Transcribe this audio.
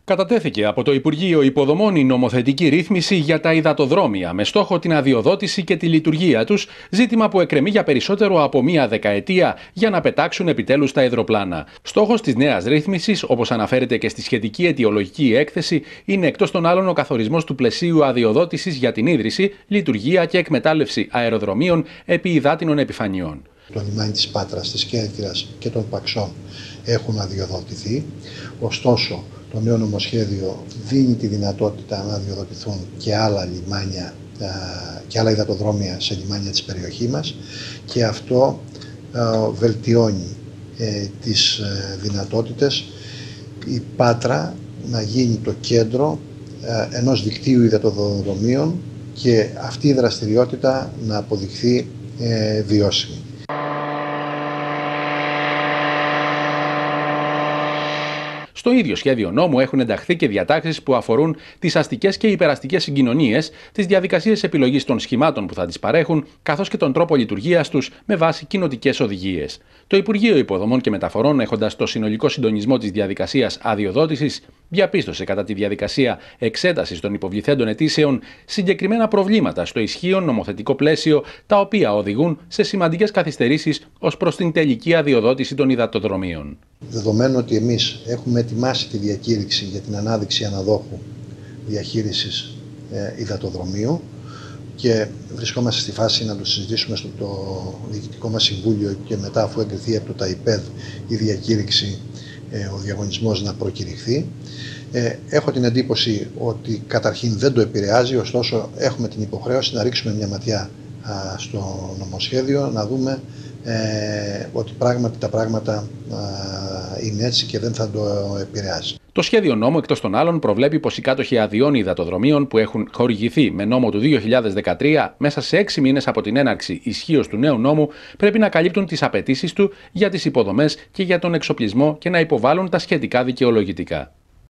Κατατέθηκε από το Υπουργείο Υποδομών η νομοθετική ρύθμιση για τα υδατοδρόμια με στόχο την αδειοδότηση και τη λειτουργία τους, ζήτημα που εκκρεμεί για περισσότερο από μία δεκαετία για να πετάξουν επιτέλους τα υδροπλάνα. Στόχος της νέας ρύθμισης, όπως αναφέρεται και στη σχετική αιτιολογική έκθεση, είναι εκτός των άλλων ο καθορισμός του πλαισίου αδειοδότησης για την ίδρυση, λειτουργία και εκμετάλλευση αεροδρομίων επί υδάτινων επιφανειών. Το λιμάνι της Πάτρας, της Κέρκυρας και των Παξών έχουν αδειοδοτηθεί. Ωστόσο, το νέο νομοσχέδιο δίνει τη δυνατότητα να αδειοδοτηθούν και άλλα λιμάνια και άλλα υδατοδρόμια σε λιμάνια της περιοχής μας και αυτό βελτιώνει τις δυνατότητες η Πάτρα να γίνει το κέντρο ενός δικτύου υδατοδρομίων και αυτή η δραστηριότητα να αποδειχθεί βιώσιμη. Στο ίδιο σχέδιο νόμου έχουν ενταχθεί και διατάξεις που αφορούν τις αστικές και υπεραστικές συγκοινωνίες, τις διαδικασίες επιλογής των σχημάτων που θα τις παρέχουν, καθώς και τον τρόπο λειτουργίας τους με βάση κοινοτικές οδηγίες. Το Υπουργείο Υποδομών και Μεταφορών, έχοντας το συνολικό συντονισμό της διαδικασίας αδειοδότησης, διαπίστωσε κατά τη διαδικασία εξέτασης των υποβληθέντων αιτήσεων συγκεκριμένα προβλήματα στο ισχύον νομοθετικό πλαίσιο, τα οποία οδηγούν σε σημαντικές καθυστερήσεις ως προς την τελική αδειοδότηση των υδατοδρομίων. Δεδομένου ότι εμείς έχουμε ετοιμάσει τη διακήρυξη για την ανάδειξη αναδόχου διαχείρισης υδατοδρομίου και βρισκόμαστε στη φάση να το συζητήσουμε στο Διοικητικό μας Συμβούλιο και μετά, αφού εγκριθεί από το ΤΑΙΠΕΔ η διακήρυξη, ο διαγωνισμός να προκηρυχθεί. Έχω την εντύπωση ότι καταρχήν δεν το επηρεάζει, ωστόσο έχουμε την υποχρέωση να ρίξουμε μια ματιά στο νομοσχέδιο, να δούμε ότι πράγματι τα πράγματα είναι έτσι και δεν θα το επηρεάσει. Το σχέδιο νόμου, εκτός των άλλων, προβλέπει πως οι κάτοχοι αδειών υδατοδρομίων που έχουν χορηγηθεί με νόμο του 2013 μέσα σε 6 μήνες από την έναρξη ισχύως του νέου νόμου πρέπει να καλύπτουν τις απαιτήσεις του για τις υποδομές και για τον εξοπλισμό και να υποβάλουν τα σχετικά δικαιολογητικά.